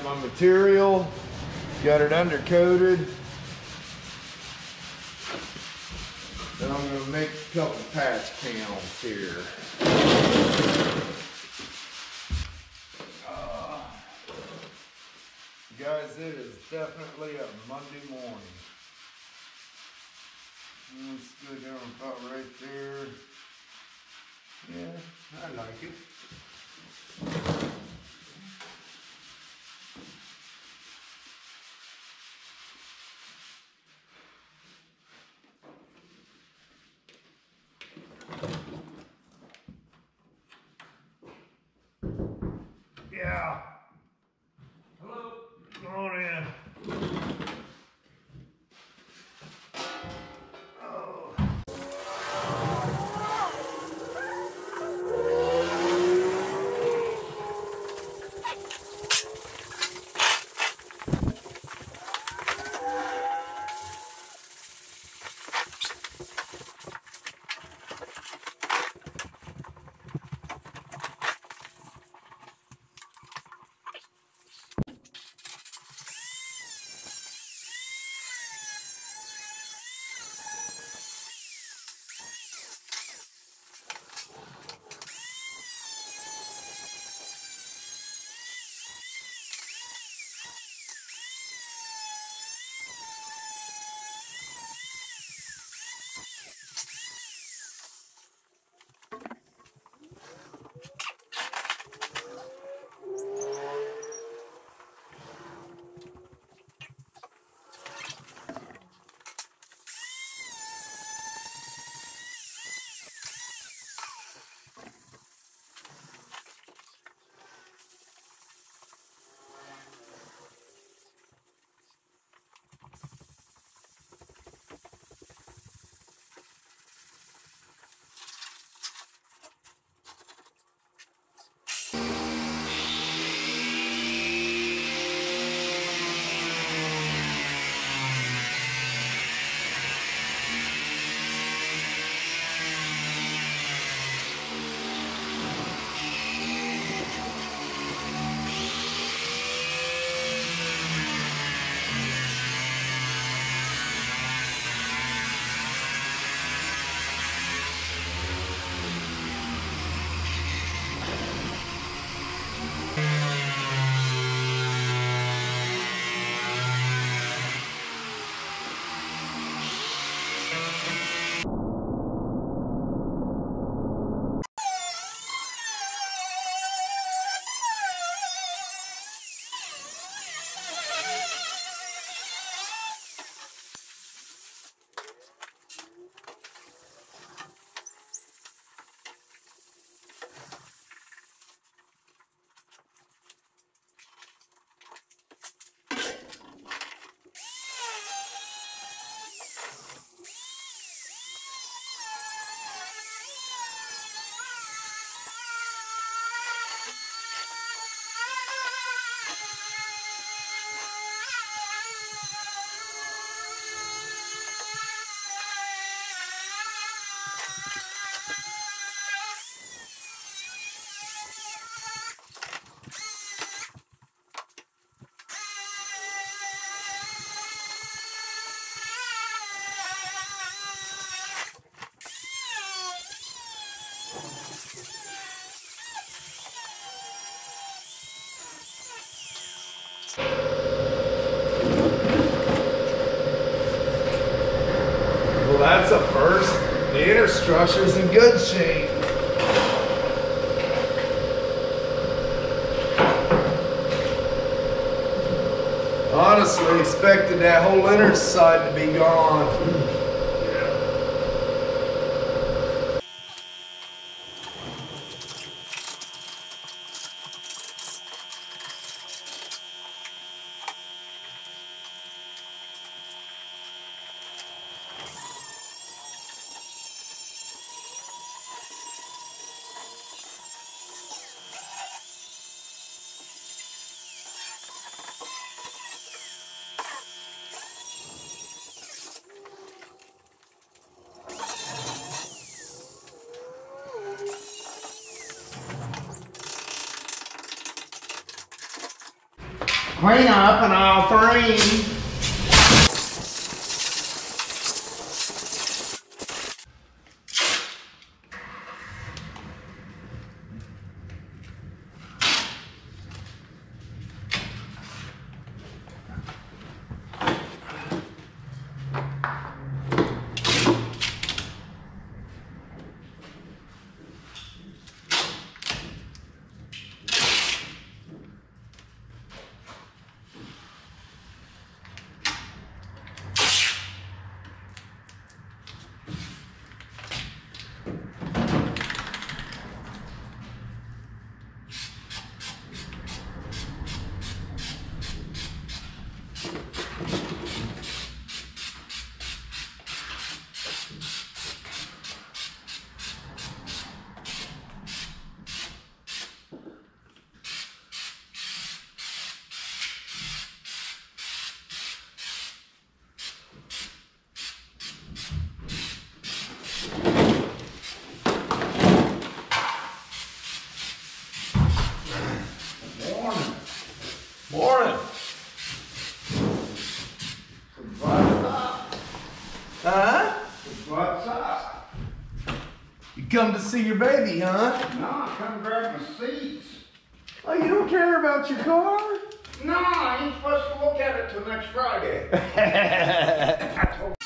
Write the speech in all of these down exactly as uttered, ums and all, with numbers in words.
my material, got it undercoated. Then I'm going to make a couple patch panels here. Uh, guys, it is definitely a Monday morning. Let's go down about right there. Yeah, I like it. Yeah. Hello. Come on in. Well, that's a first. The inner structure's in good shape. Honestly, expected that whole inner side to be gone. clean up and all three. Morning. Huh? What's up? You come to see your baby, huh? No, come grab my seats. Oh, you don't care about your car? No, I ain't supposed to look at it till next Friday. I told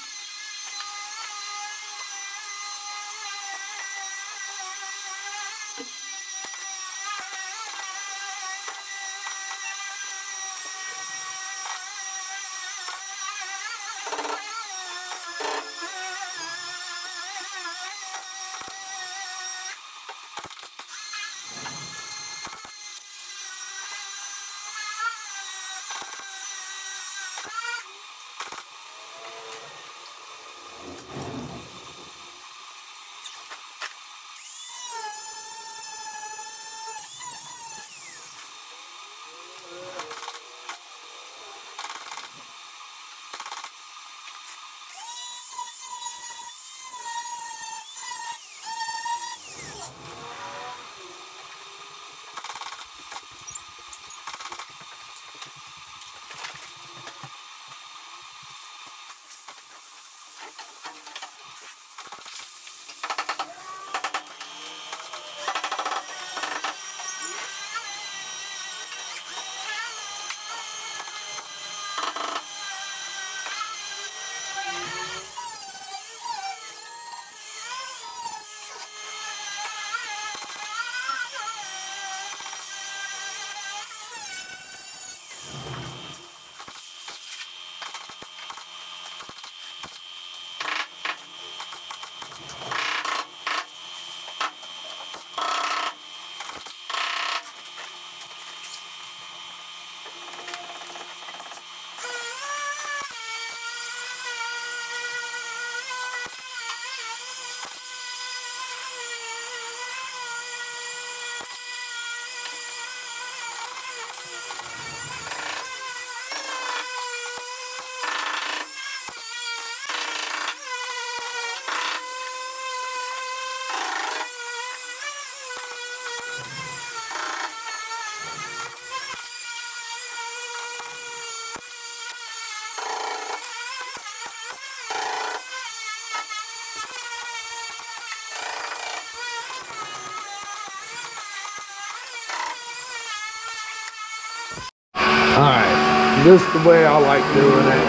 Alright, this is the way I like doing it.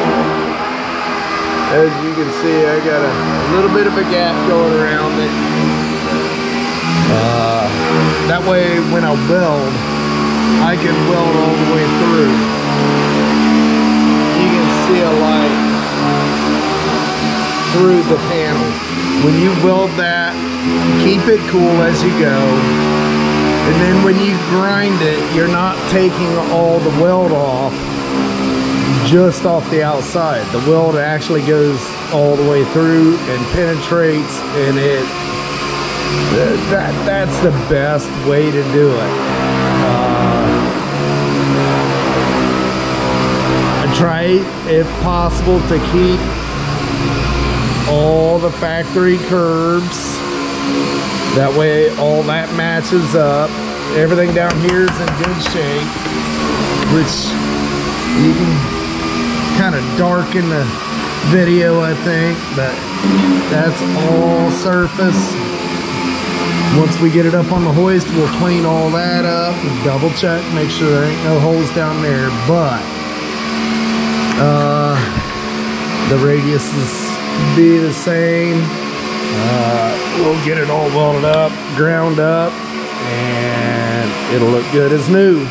As you can see, I got a, a little bit of a gap going around it. Uh, that way when I weld, I can weld all the way through. You can see a light through the panel. When you weld that, keep it cool as you go. And then when you grind it, you're not taking all the weld off just off the outside. The weld actually goes all the way through and penetrates, and it that that's the best way to do it. Uh, I try, if possible, to keep all the factory curves. That way all that matches up. Everything down here is in good shape. which you can kind of darken the video, I think, but that's all surface. Once we get it up on the hoist, we'll clean all that up and double check, make sure there ain't no holes down there. But uh, the radiuses be the same. Uh, we'll get it all welded up, ground up, and it'll look good as new.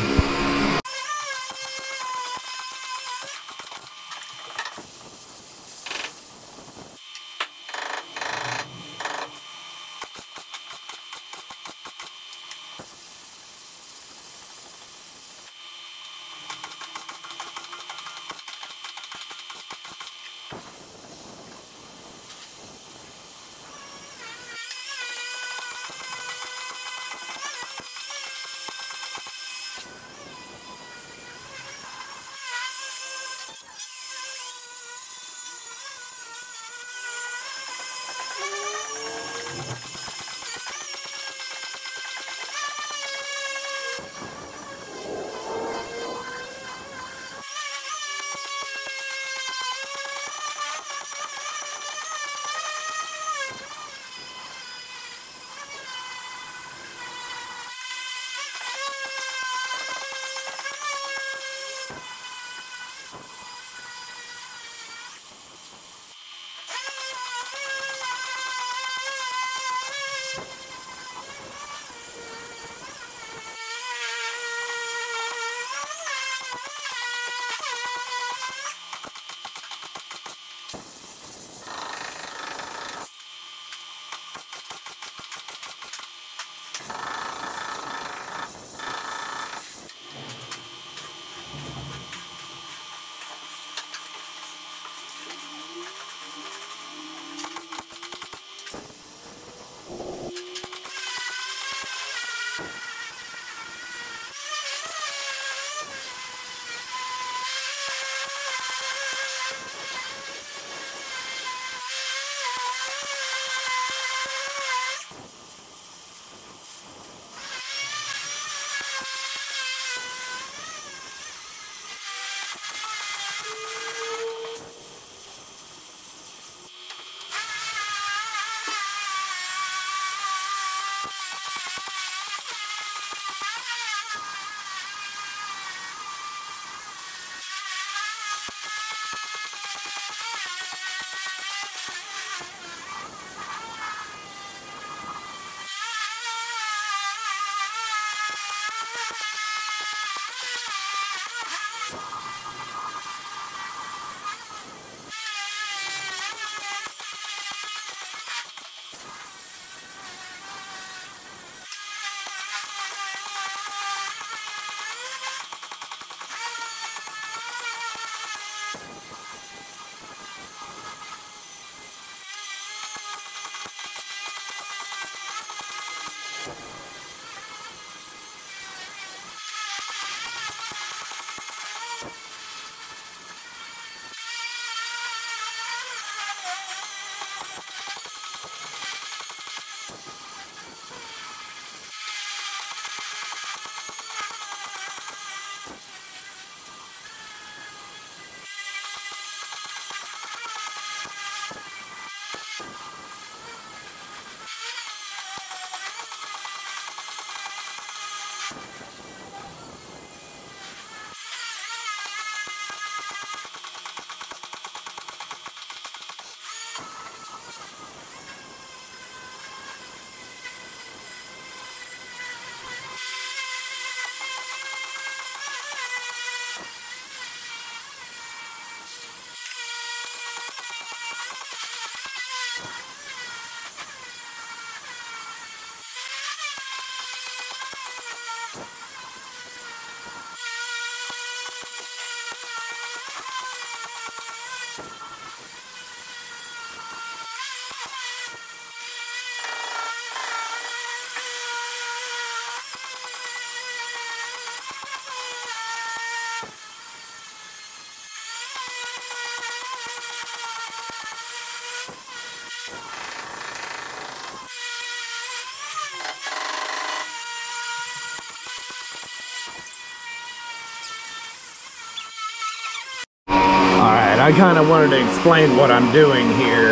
I kind of wanted to explain what I'm doing here.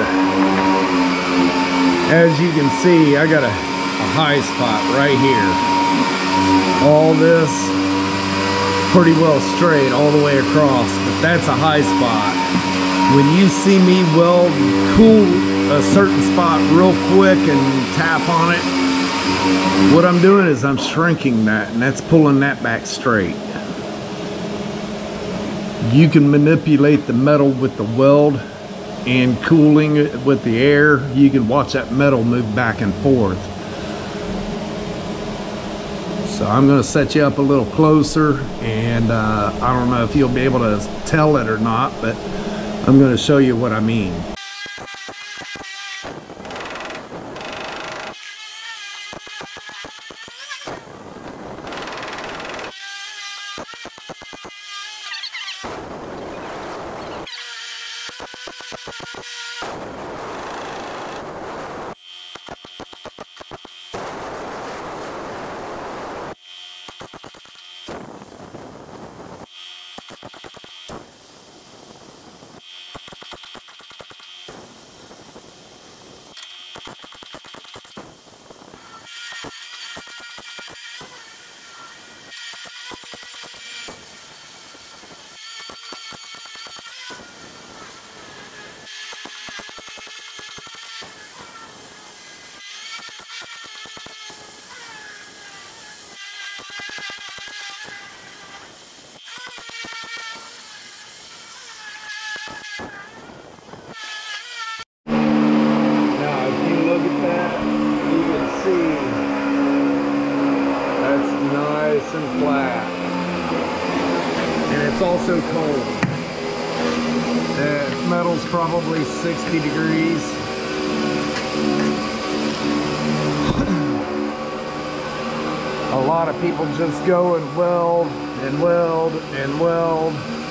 As you can see, I got a, a high spot right here. All this pretty well straight all the way across, but that's a high spot. When you see me weld cool a certain spot real quick and tap on it, what I'm doing is I'm shrinking that, and that's pulling that back straight. You can manipulate the metal with the weld and cooling it with the air. You can watch that metal move back and forth. So I'm going to set you up a little closer, and uh, I don't know if you'll be able to tell it or not, but I'm going to show you what I mean. And flat, and it's also cold. The metal's probably sixty degrees. A lot of people just go and weld and weld and weld,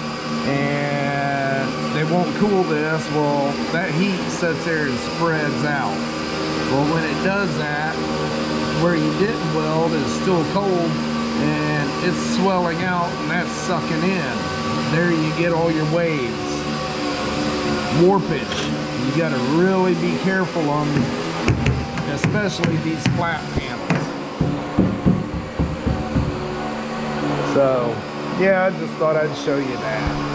and they won't cool this. Well, that heat sits there and spreads out. Well, when it does that, where you didn't weld is still cold, and it's swelling out, and that's sucking in. There you get all your waves. Warpage. You got to really be careful on, especially these flat panels. So, yeah, I just thought I'd show you that.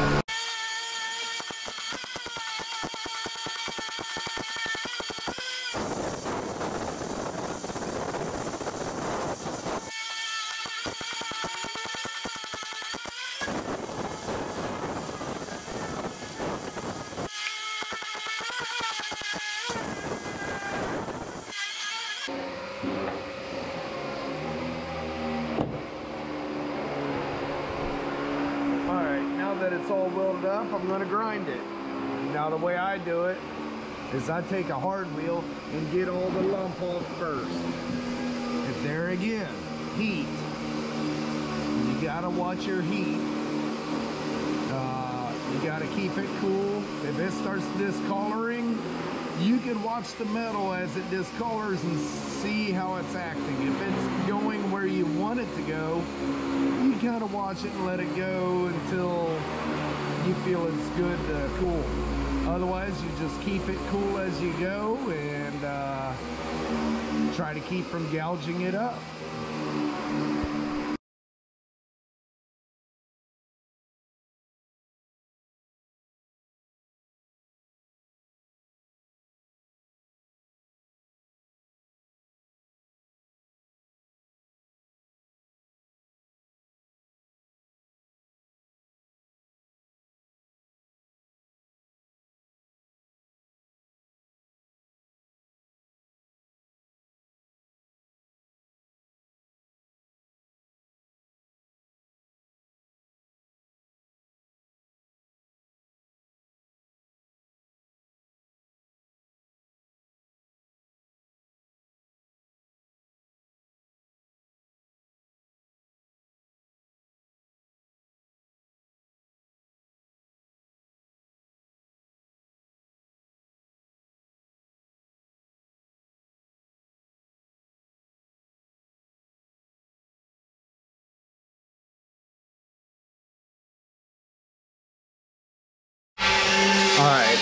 That it's all welded up, I'm going to grind it. Now the way I do it is I take a hard wheel and get all the lump off first. If there again, heat. You got to watch your heat. Uh, you got to keep it cool. If it starts discoloring, you can watch the metal as it discolors and see how it's acting. If it's going where you want it to go, you gotta watch it and let it go until you feel it's good to cool. Otherwise, you just keep it cool as you go, and uh, try to keep from gouging it up.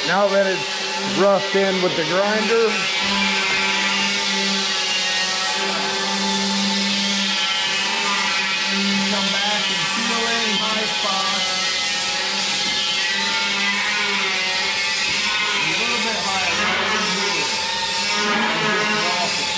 now that it's roughed in with the grinder, come back and seal any high spots. A little bit higher right in here. And just drop it.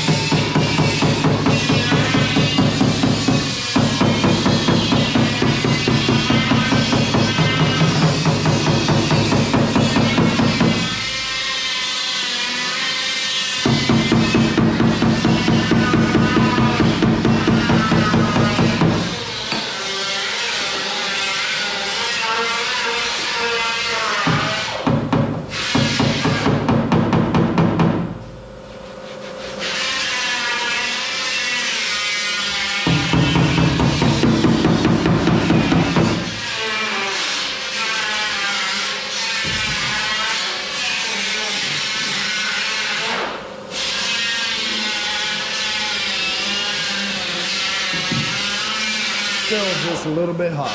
Still just a little bit hot.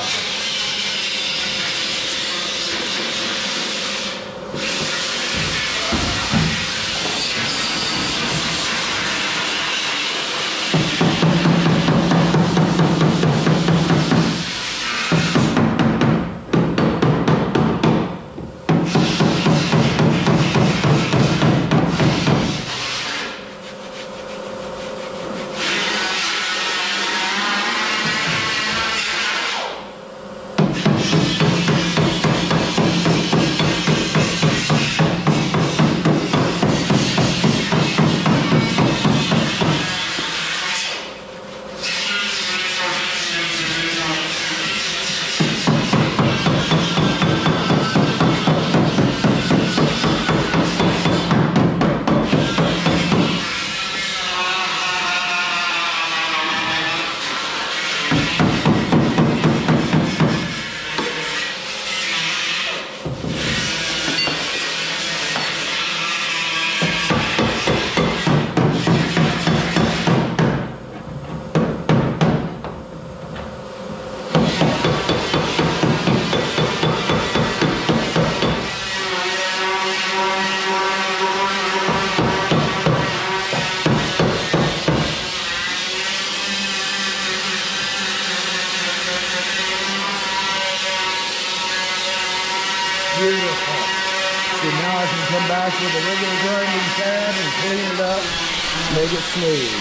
Beautiful. So now I can come back with a regular grinding pad and clean it up, make it smooth.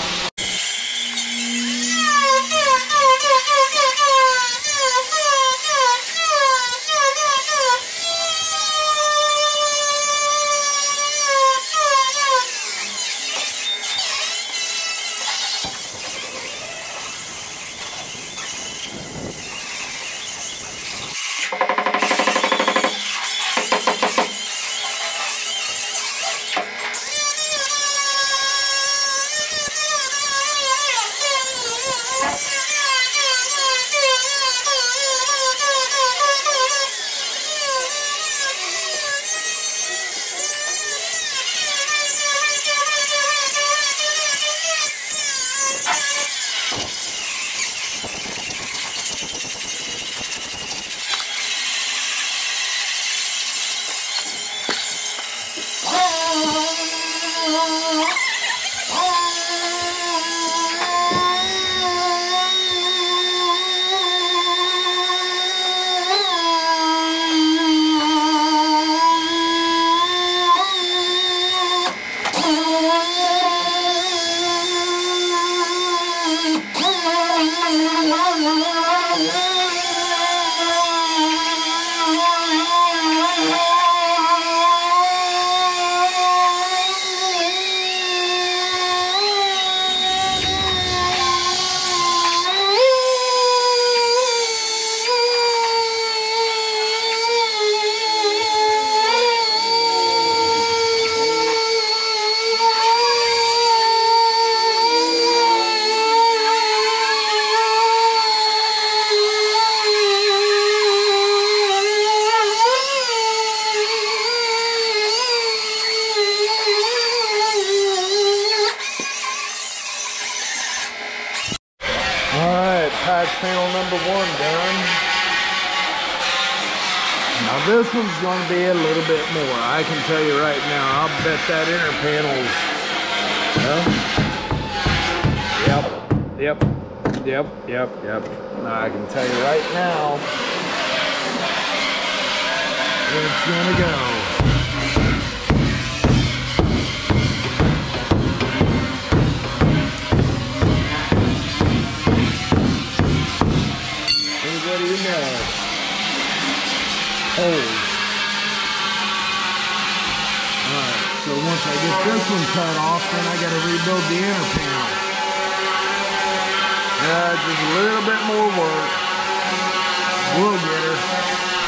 Patch panel number one done. Now this one's going to be a little bit more. I can tell you right now. I'll bet that inner panel's, well, yep, yep, yep, yep, yep. Now I can tell you right now, it's going to go. Anybody you know? Holes. Alright, so once I get this one cut off, then I gotta rebuild the inner panel. Uh, just a little bit more work. We'll get her.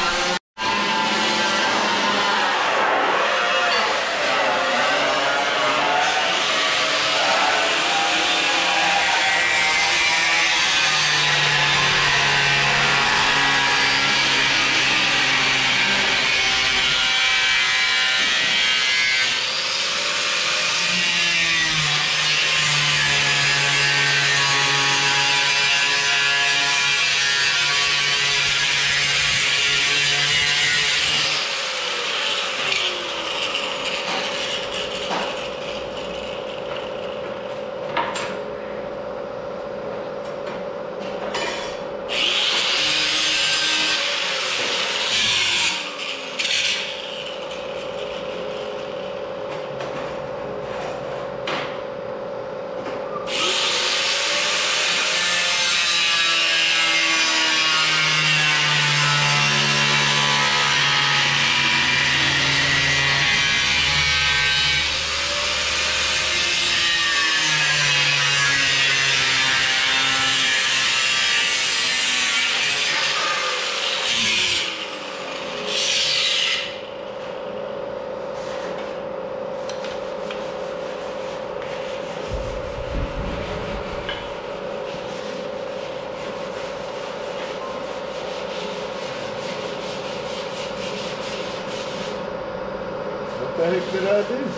What the heck did I do?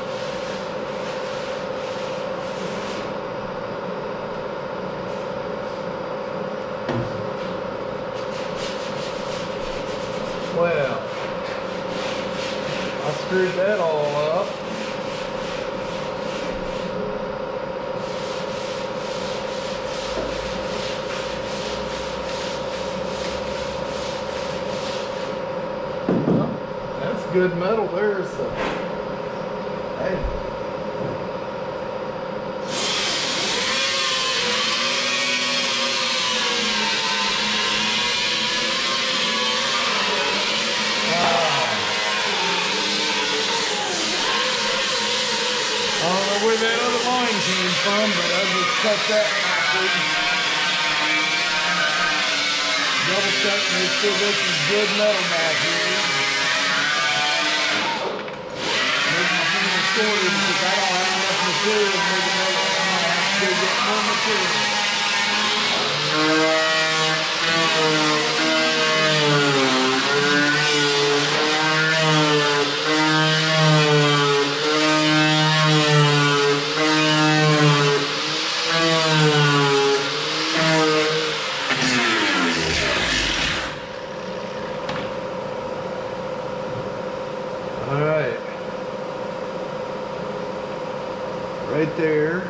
Well, I screwed that all up. Good metal there, so hey. Wow. I don't know where that other line came from, but I just cut that backwards. Double check, make sure this is good metal back here. Because I don't have enough material to make another one. I have to go get more material. All right. Right there.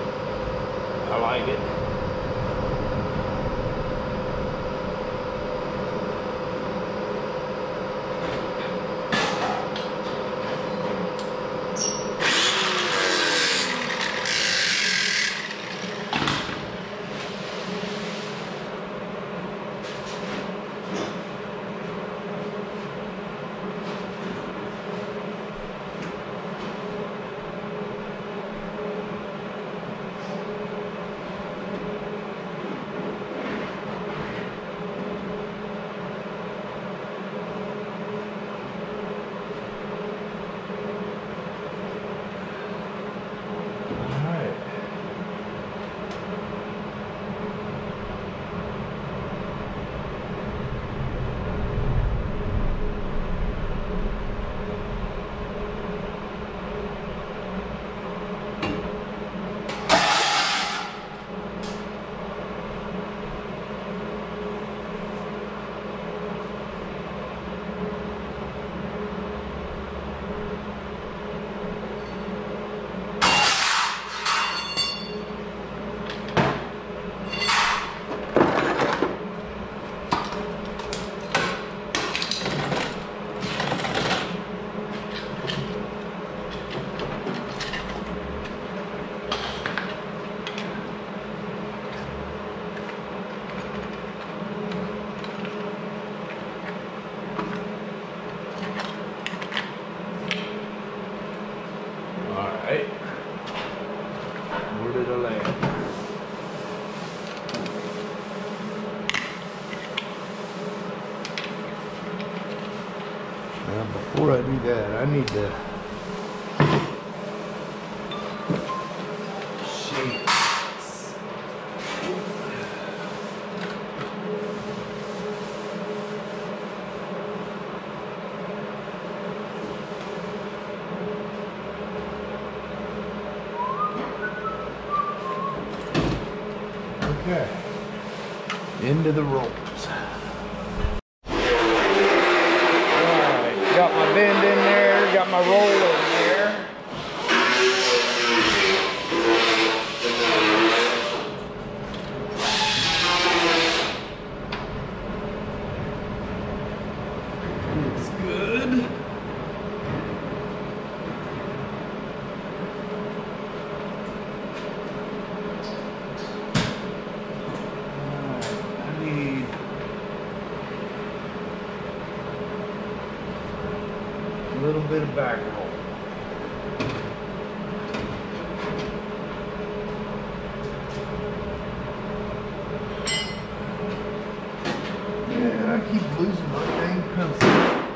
I like it. Before I do that, I need to shape. Okay, into the rolls. Alright, got my bend in there, got my roll in there. Looks good. A little bit of back roll. Yeah, I keep losing my dang pencil.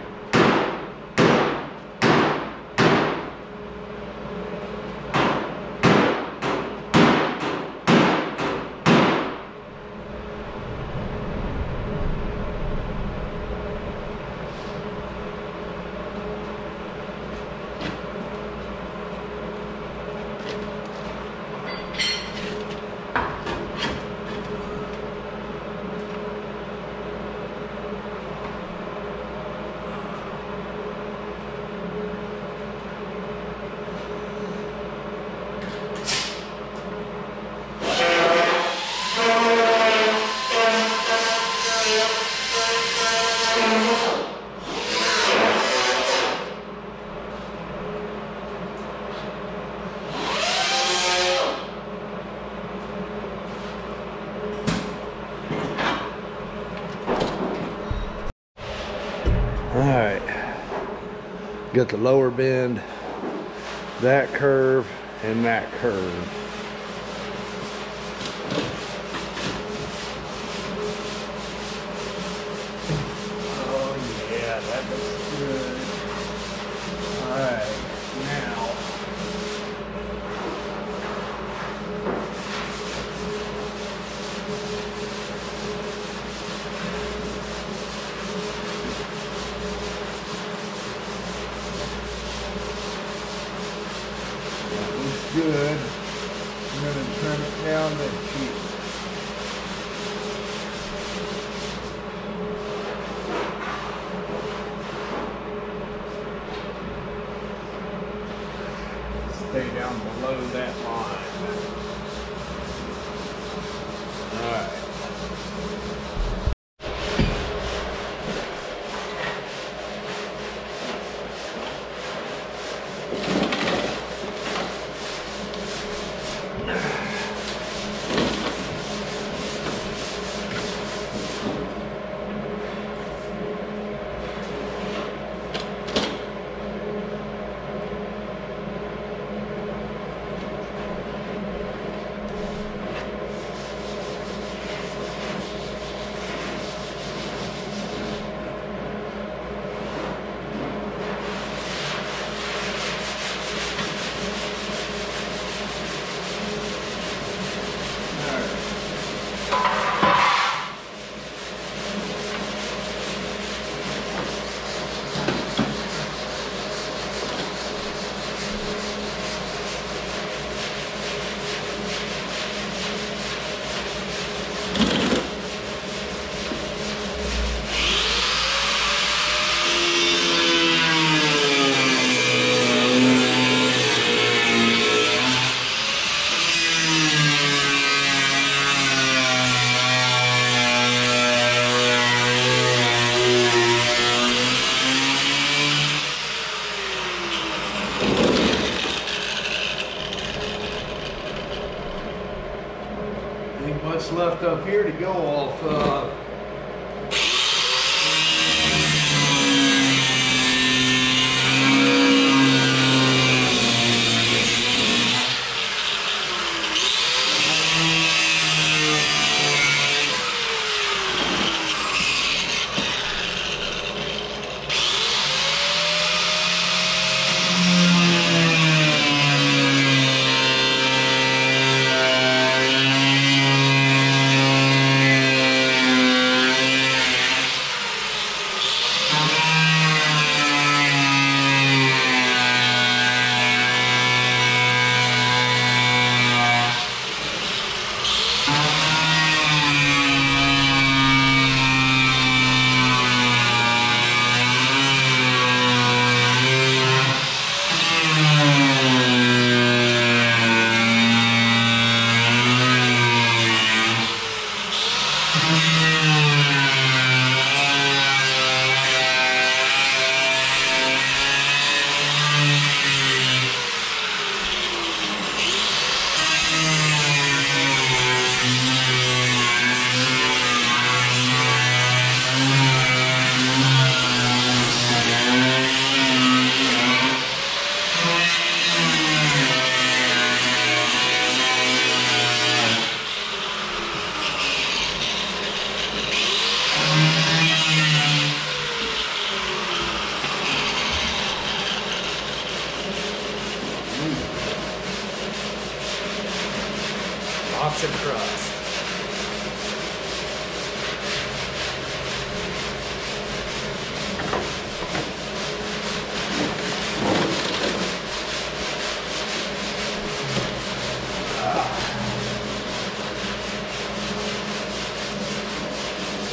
Alright, got the lower bend, that curve, and that curve. Oh yeah, that looks good. Alright, now good. I'm going to trim it down to cheap. Stay down below that line. All right. Ain't much left up here to go off of.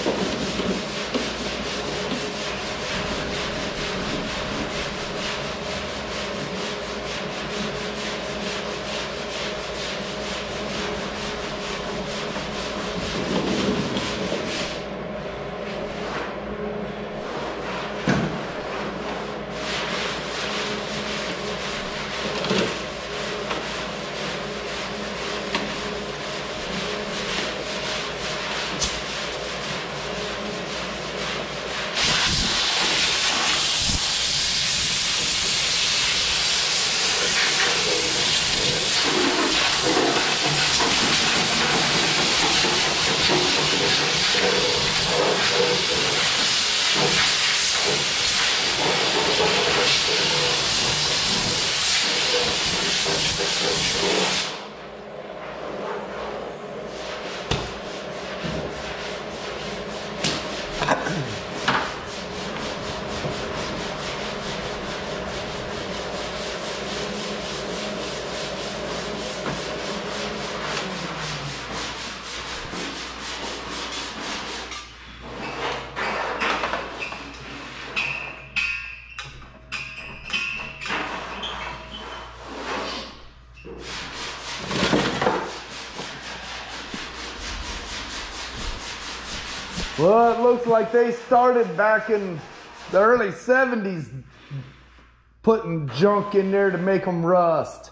Well, it looks like they started back in the early seventies putting junk in there to make them rust.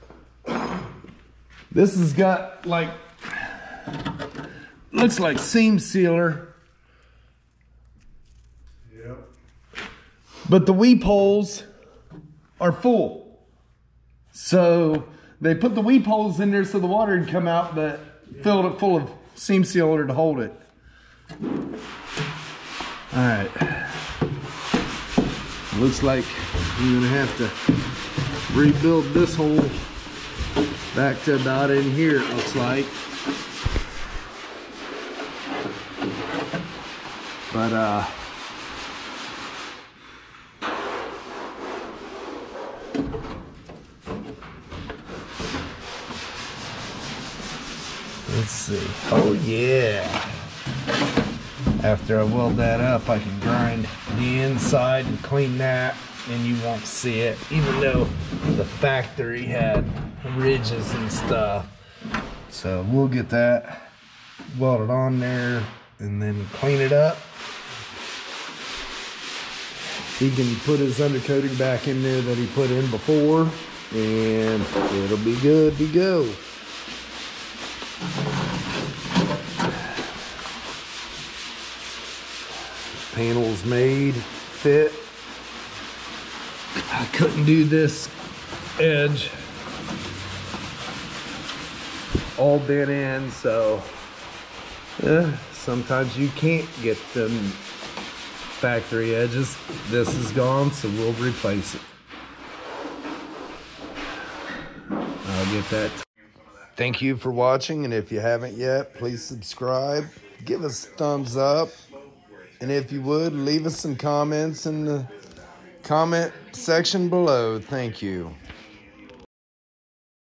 This has got like, looks like seam sealer. Yep. But the weep holes are full. So they put the weep holes in there so the water would come out, but filled it full of seam sealer to hold it. All right. Looks like I'm gonna have to rebuild this hole back to about in here, it looks like. But uh let's see. Oh yeah. After I weld that up, I can grind the inside and clean that, and you won't see it, even though the factory had ridges and stuff. So we'll get that welded on there and then clean it up. He can put his undercoating back in there that he put in before, and it'll be good to go. Panels made, fit. I couldn't do this edge all bent in, so eh, sometimes you can't get them factory edges. This is gone, so we'll replace it. I'll get that. Thank you for watching, and if you haven't yet, please subscribe, give us a thumbs up. And if you would, leave us some comments in the comment section below. Thank you.